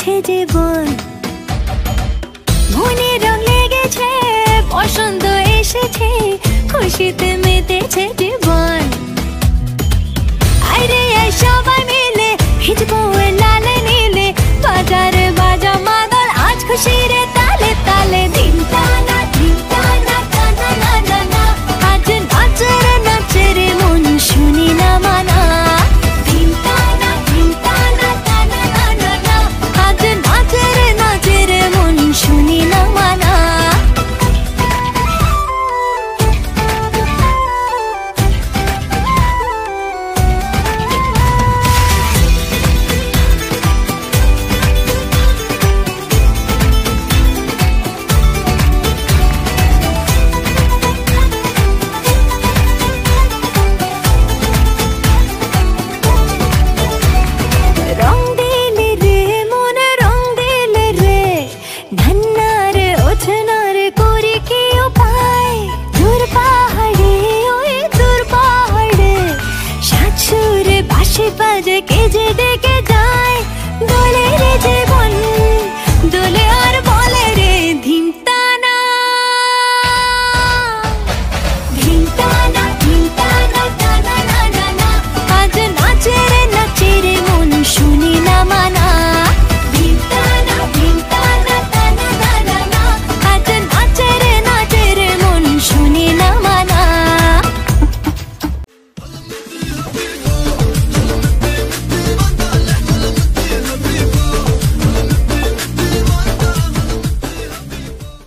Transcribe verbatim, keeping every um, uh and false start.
মেতেছে জীবন, মনে রং লেগেছে, বসন্ত এসেছে, খুশিতে মেতেছে জীবন। আরে সবাই মিলে ভিজবো লালে নীলে, বাজারে বাজা মাদল আজ খুশির তালে তালে। দিন টানা দিন টানা টানা না না না, আজ নাচের নাচের মন শুনি না মানা। দিন টানা দিন টানা টানা না না না, আজ নাচের নাচের মন শুনি না মানা। রং দিলে রে মনে রং দিলে রে,